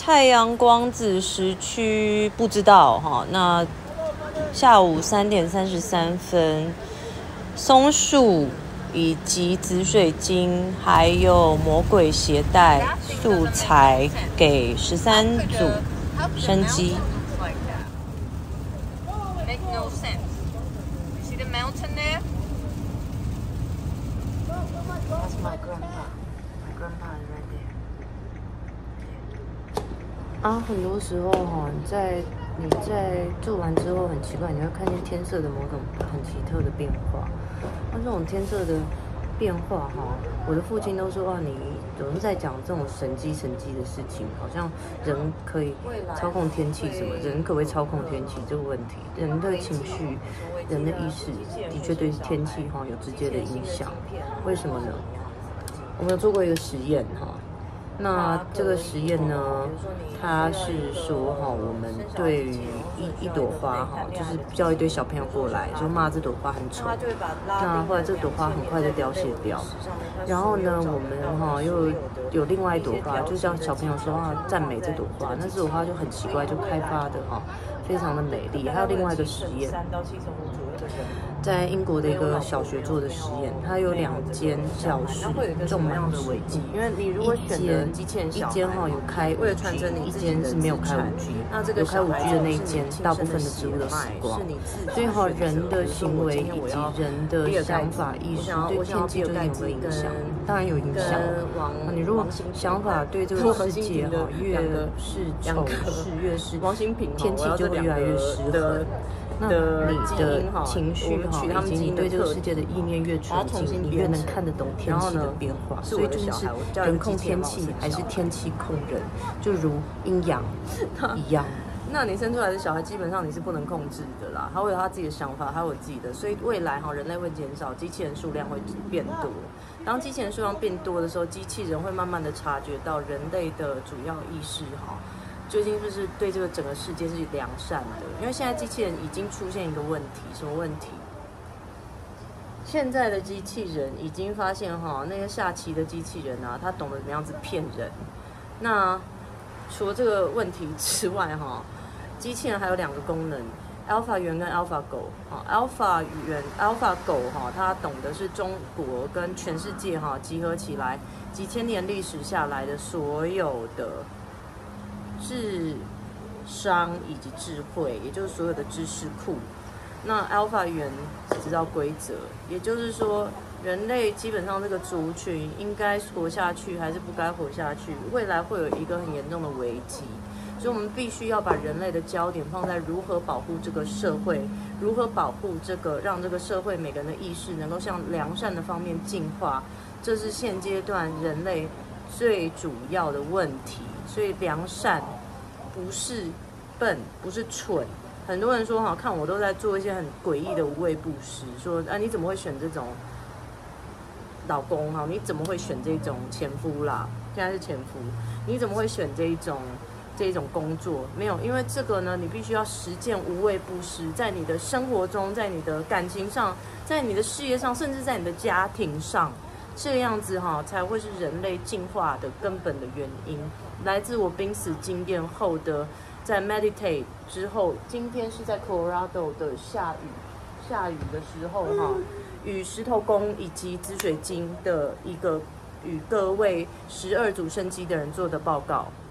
太阳光子时区不知道哈。那下午3点33分，松树以及紫水晶还有魔鬼鞋带素材给13组生机。 That's my grandpa. My grandpa is right there. 很多时候你在做完之后很奇怪，你会看见天色的某种很奇特的变化。那这种天色的变化我的父亲都说你有人在讲这种神机的事情，好像人可以操控天气什么，人可不可以操控天气这个问题，人的情绪、人的意识的确对天气有直接的影响。为什么呢？我们有做过一个实验那这个实验呢，它是说我们对于一朵花就是叫一堆小朋友过来，说骂这朵花很丑。那后来这朵花很快就凋谢掉。然后呢，我们又有另外一朵花，就叫小朋友说赞美这朵花。那这朵花就很奇怪，就开发的非常的美丽。还有另外一个实验，在英国的一个小学做的实验，它有2间教室种满了尾迹，因为你如果选的机器人小孩，一间有开5G，一间是没有开5G，那这个有开5G的那一间，大部分的植物都死光。所以人的行为以及人的想法意识对天气究竟有没有影响？当然有影响。你如果想法对这个世界越是仇视，越是天气就会越来越失衡。那你的情绪以及你对这个世界的意念越纯净，你越能看得懂天气的变化。所以就是人控天气还是天气控人，就如阴阳一样。 那你生出来的小孩基本上你是不能控制的啦，他会有他自己的想法，他有自己的，所以未来人类会减少，机器人数量会变多。当机器人数量变多的时候，机器人会慢慢的察觉到人类的主要意识究竟是不是对这个整个世界是良善的？因为现在机器人已经出现一个问题，什么问题？现在的机器人已经发现那些下棋的机器人他懂得怎么样子骗人。那除了这个问题之外机器人还有2个功能 ，Alpha 猿跟 Alpha 狗。Alpha 狗它懂得是中国跟全世界集合起来几千年历史下来的所有的智商以及智慧，也就是所有的知识库。那 Alpha 猿知道规则，也就是说，人类基本上这个族群应该活下去还是不该活下去，未来会有一个很严重的危机。所以我们必须要把人类的焦点放在如何保护这个社会，如何保护让这个社会每个人的意识能够向良善的方面进化，这是现阶段人类最主要的问题。所以良善不是笨，不是蠢。很多人说看我都在做一些很诡异的无畏布施，说你怎么会选这种老公你怎么会选这种前夫啦？现在是前夫，你怎么会选这种工作？没有，因为这个呢，你必须要实践无畏布施，在你的生活中，在你的感情上，在你的事业上，甚至在你的家庭上，这样子才会是人类进化的根本的原因。来自我濒死经验后的，在 meditate 之后，今天是在 Colorado 的下雨的时候与石头公以及紫水晶的一个与各位12组生机的人做的报告。